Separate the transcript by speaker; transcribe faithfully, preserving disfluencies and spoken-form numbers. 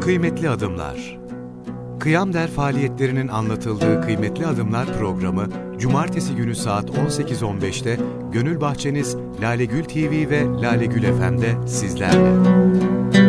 Speaker 1: Kıymetli Adımlar. Kıyam Der faaliyetlerinin anlatıldığı Kıymetli Adımlar programı, Cumartesi günü saat on sekiz on beşte Gönül Bahçeniz Lale Gül T V ve Lale Gül F M'de sizlerle.